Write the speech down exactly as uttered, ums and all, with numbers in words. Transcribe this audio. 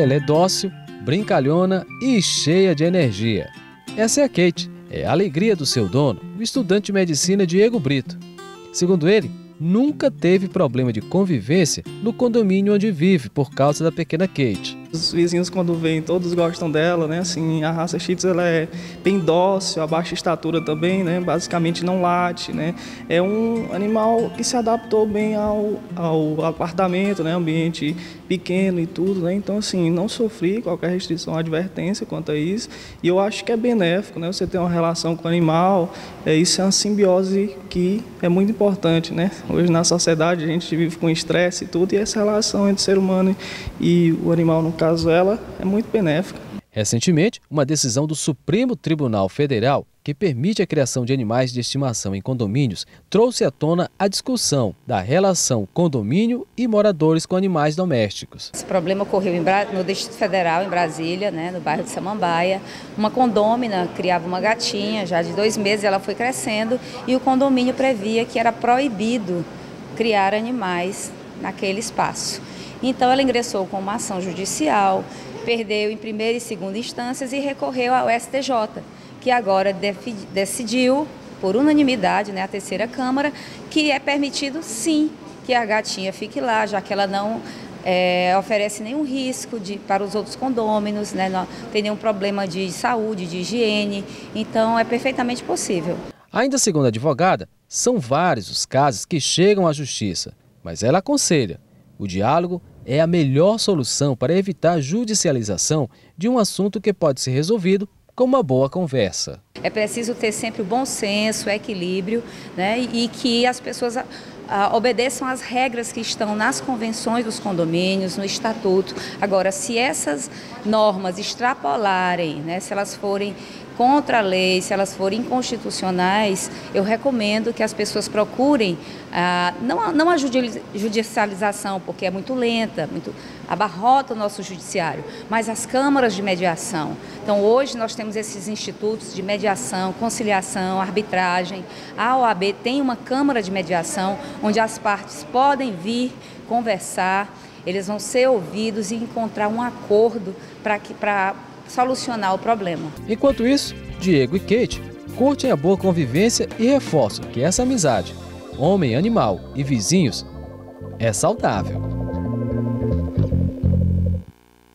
Ela é dócil, brincalhona e cheia de energia. Essa é a Kate, é a alegria do seu dono, o estudante de medicina Diego Brito. Segundo ele, nunca teve problema de convivência no condomínio onde vive por causa da pequena Kate. Os vizinhos, quando vêm, todos gostam dela, né? Assim, a raça Shih Tzu, ela é bem dócil, a baixa estatura também, né? Basicamente não late, né? É um animal que se adaptou bem ao, ao apartamento, né? Ambiente pequeno e tudo, né? Então, assim, não sofri qualquer restrição ou advertência quanto a isso. E eu acho que é benéfico, né? Você ter uma relação com o animal, é, isso é uma simbiose que é muito importante, né? Hoje na sociedade a gente vive com estresse e tudo, e essa relação entre o ser humano e o animal, no caso ela, é muito benéfica. Recentemente, uma decisão do Supremo Tribunal Federal que permite a criação de animais de estimação em condomínios trouxe à tona a discussão da relação condomínio e moradores com animais domésticos. Esse problema ocorreu em Bra... no Distrito Federal, em Brasília, né, no bairro de Samambaia. Uma condômina criava uma gatinha, já de dois meses ela foi crescendo e o condomínio previa que era proibido criar animais naquele espaço. Então ela ingressou com uma ação judicial, perdeu em primeira e segunda instâncias e recorreu ao S T J, que agora decidiu, por unanimidade, né, a terceira Câmara, que é permitido sim que a gatinha fique lá, já que ela não é, oferece nenhum risco de, para os outros condôminos, né, não tem nenhum problema de saúde, de higiene, então é perfeitamente possível. Ainda segundo a advogada, são vários os casos que chegam à justiça, mas ela aconselha: o diálogo é a melhor solução para evitar a judicialização de um assunto que pode ser resolvido com uma boa conversa. É preciso ter sempre o bom senso, o equilíbrio, né, e que as pessoas a, a, obedeçam às regras que estão nas convenções dos condomínios, no estatuto. Agora, se essas normas extrapolarem, né, se elas forem contra a lei, se elas forem inconstitucionais, eu recomendo que as pessoas procurem, ah, não, não a judicialização, porque é muito lenta, muito, abarrota o nosso judiciário, mas as câmaras de mediação. Então, hoje nós temos esses institutos de mediação, conciliação, arbitragem. A O A B tem uma câmara de mediação, onde as partes podem vir conversar, eles vão ser ouvidos e encontrar um acordo para que para solucionar o problema. Enquanto isso, Diego e Kate curtem a boa convivência e reforçam que essa amizade, homem, animal e vizinhos, é saudável.